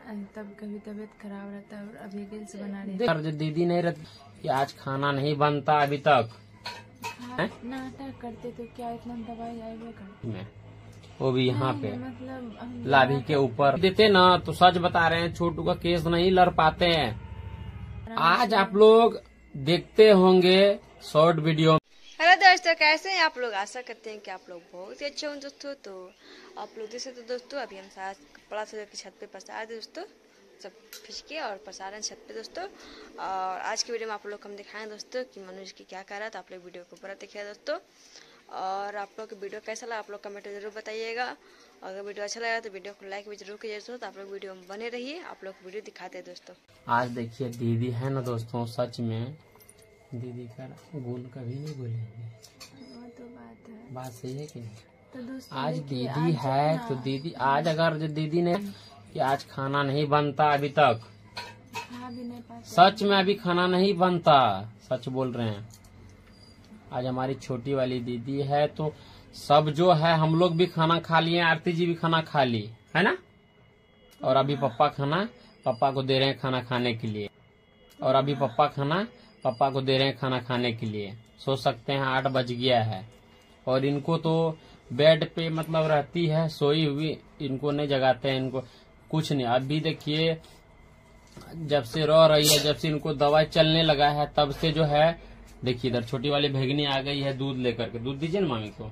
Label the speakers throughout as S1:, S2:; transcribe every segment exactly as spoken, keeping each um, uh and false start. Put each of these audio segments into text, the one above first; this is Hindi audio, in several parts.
S1: तब कभी तबीयत खराब रहता है और अभी गिल्स बना रही
S2: है। दीदी नहीं रहती कि आज खाना नहीं बनता अभी तक
S1: नाटक करते तो क्या इतना दवाई आएगा कर
S2: वो भी यहाँ पे
S1: मतलब
S2: लाभी के ऊपर देते ना तो सच बता रहे हैं छोटू का केस नहीं लड़ पाते हैं। आज आप लोग देखते होंगे शॉर्ट वीडियो।
S3: हेलो दोस्तों, कैसे हैं आप लोग? आशा करते हैं कि आप लोग बहुत ही अच्छे हों दोस्तों। तो आप लोग जैसे तो दोस्तों अभी हम साथ कपड़ा से छत पे पसार दे दोस्तों, सब खिंचके और पसार रहे छत पे दोस्तों। और आज की वीडियो में आप लोग को हम दिखाएं दोस्तों कि मनुष्य की क्या कर रहा है। तो आप लोग वीडियो को पूरा देखिए दोस्तों। और आप लोग को वीडियो कैसा लगा आप लोग कमेंट में जरूर बताइएगा। अगर वीडियो अच्छा लगा तो वीडियो को लाइक भी जरूर कीजिए दोस्तों। तो आप लोग वीडियो में बने रहिए, आप लोग वीडियो दिखाते हैं दोस्तों।
S2: आज देखिए दीदी है ना दोस्तों, सच में दीदी का गुण कभी नहीं बोलेंगे।
S1: वो तो बात है,
S2: बात सही है कि नहीं?
S1: तो दोस्तों
S2: आज दीदी है तो दीदी आज अगर जो दीदी ने कि आज खाना नहीं बनता अभी तक,
S1: खा भी नहीं पाते।
S2: सच में अभी खाना नहीं बनता, सच बोल रहे हैं। आज हमारी छोटी वाली दीदी है तो सब जो है हम लोग भी खाना खा लिए, आरती जी भी खाना खा ली है ना। और अभी पापा खाना पापा को दे रहे हैं खाना खाने के लिए। और अभी पापा खाना पापा को दे रहे हैं खाना खाने के लिए। सोच सकते हैं आठ बज गया है और इनको तो बेड पे मतलब रहती है सोई हुई, इनको नहीं जगाते हैं, इनको कुछ नहीं। अभी देखिए जब से रो रही है, जब से इनको दवाई चलने लगा है तब से जो है देखिए इधर छोटी वाली भेगनी आ गई है दूध लेकर के। दूध दीजिए ना मामी को।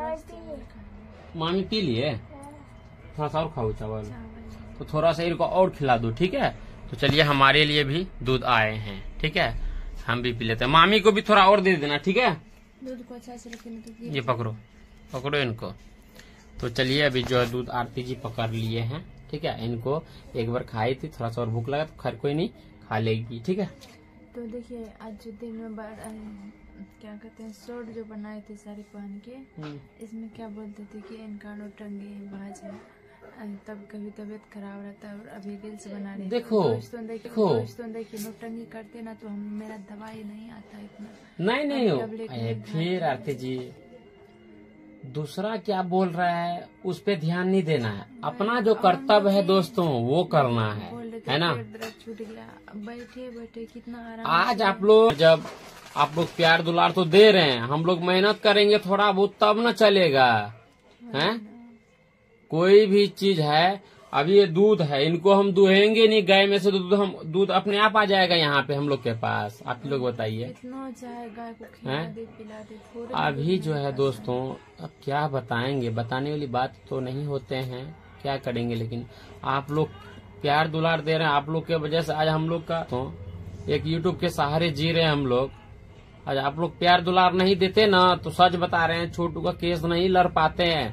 S2: मामी पी लिए, थोड़ा सा और खाओ चावल, तो थोड़ा सा इनको और खिला दो ठीक है। तो चलिए हमारे लिए भी दूध आए हैं ठीक है, हम भी पी लेते हैं। मामी को भी थोड़ा और दे देना ठीक है।
S1: दूध को अच्छा से रखने तो
S2: ये पकड़ो पकड़ो इनको। तो चलिए अभी जो है दूध आरती जी पकड़ लिए हैं ठीक है। इनको एक बार खाई थी, थोड़ा सा और भूख लगा तो खैर कोई नहीं खा लेगी ठीक है।
S1: तो देखिए आज जो दिन में बार क्या कहते हैं शॉर्ट जो बनाए थे साड़ी पहन के, इसमें क्या बोलते थे कि इनका नौटंगी बाज है, तब कभी तबीयत खराब रहता है और अभी गिल्स बना रही है।
S2: देखो
S1: दोस्तों देखो दोस्तों देखिए नौटंगी करते ना तो हम मेरा दवाई नहीं आता इतना।
S2: नहीं नहीं हो फिर आरती जी दूसरा क्या बोल रहा है उस पे ध्यान नहीं देना है, अपना जो कर्तव्य है दोस्तों वो करना है है ना।
S1: छूट गया, बैठे बैठे कितना आराम।
S2: आज आप लोग जब आप लोग प्यार दुलार तो दे रहे हैं, हम लोग मेहनत करेंगे थोड़ा बहुत तब न चलेगा है। कोई भी चीज है, अभी ये दूध है इनको हम दुहेंगे नहीं गाय में से तो दूध हम दूध अपने आप आ जाएगा यहाँ पे हम लोग के पास। आप लोग बताइए
S1: गाय को खिला दे पिला दे।
S2: अभी जो है दोस्तों अब क्या बताएंगे, बताने वाली बात तो नहीं होते हैं, क्या करेंगे। लेकिन आप लोग प्यार दुलार दे रहे हैं, आप लोग के वजह से आज हम लोग का तो एक यूट्यूब के सहारे जी रहे हैं हम लोग। आज आप लोग प्यार दुलार नहीं देते ना तो सच बता रहे हैं छोटू का केस नहीं लड़ पाते हैं,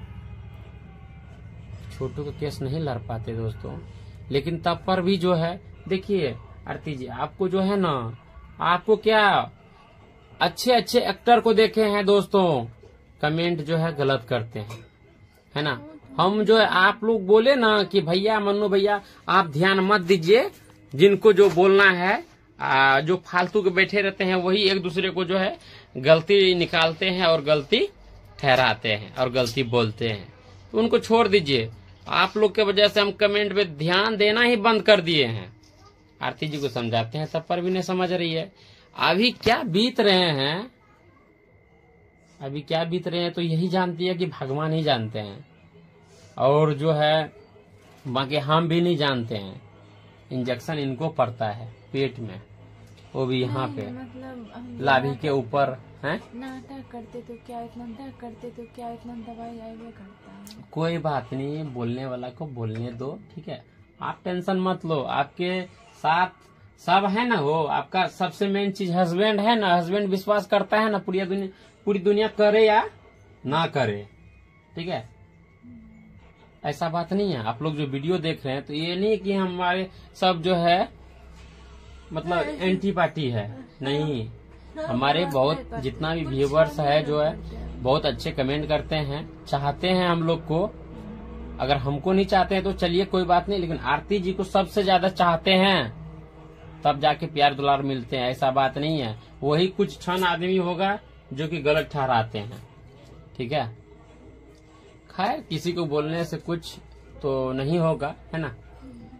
S2: छोटू का केस नहीं लड़ पाते दोस्तों। लेकिन तब पर भी जो है देखिए आरती जी आपको जो है ना, आपको क्या अच्छे अच्छे एक्टर को देखे हैं दोस्तों, कमेंट जो है गलत करते हैं है ना। हम जो है आप लोग बोले ना कि भैया मन्नू भैया आप ध्यान मत दीजिए, जिनको जो बोलना है आ, जो फालतू के बैठे रहते हैं वही एक दूसरे को जो है गलती निकालते हैं और गलती ठहराते हैं और गलती बोलते हैं, तो उनको छोड़ दीजिए। आप लोग के वजह से हम कमेंट पे ध्यान देना ही बंद कर दिए हैं। आरती जी को समझाते हैं तब पर भी नहीं समझ रही है। अभी क्या बीत रहे हैं अभी क्या बीत रहे हैं तो यही जानती है कि भगवान ही जानते हैं, और जो है बाकी हम भी नहीं जानते हैं। इंजेक्शन इनको पड़ता है पेट में, वो भी यहाँ पे
S1: मतलब
S2: लाभी के ऊपर है।
S1: नाटक करते तो क्या इतना नाटक करते तो क्या इतना दवाई आएगा करता है।
S2: कोई बात नहीं, बोलने वाला को बोलने दो ठीक है, आप टेंशन मत लो। आपके साथ सब है ना, वो आपका सबसे मेन चीज हस्बैंड है ना। हस्बैंड विश्वास करता है ना, पूरी दुनिया पूरी दुनिया करे या ना करे ठीक है। ऐसा बात नहीं है। आप लोग जो वीडियो देख रहे हैं तो ये नहीं कि हमारे सब जो है मतलब एंटी पार्टी है, नहीं। हमारे बहुत जितना भी व्यूवर्स है जो है बहुत अच्छे कमेंट करते हैं, चाहते हैं हम लोग को। अगर हमको नहीं चाहते हैं तो चलिए कोई बात नहीं, लेकिन आरती जी को सबसे ज्यादा चाहते हैं तब जाके प्यार दुलार मिलते हैं, ऐसा बात नहीं है। वही कुछ क्षण आदमी होगा जो कि गलत ठहराते हैं ठीक है। खैर किसी को बोलने से कुछ तो नहीं होगा है ना,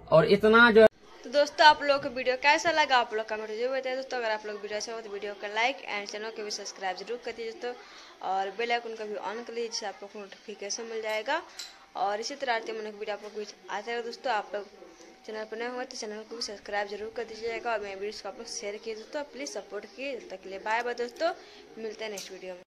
S2: और इतना जो
S3: तो दोस्तों आप लोगों को वीडियो कैसा लगा आप लोग कमेंट जरूर बताइए दोस्तों। अगर आप लोग वीडियो अच्छा हो तो वीडियो का लाइक एंड चैनल को भी सब्सक्राइब जरूर कर दीजिए दोस्तों, और बेल आइकन का भी ऑन कर लीजिए जिससे आप लोग को नोटिफिकेशन मिल जाएगा। और इसी तरह आते मन वीडियो आप लोग को आता है दोस्तों। आप लोग चैनल पर नए हुए तो चैनल को भी सब्सक्राइब जरूर कर दीजिएगा, और मेरे वीडियोस को आप लोग शेयर किए दोस्तों, प्लीज़ सपोर्ट किए। तब तक के लिए बाय बाय दोस्तों, मिलते हैं नेक्स्ट वीडियो में।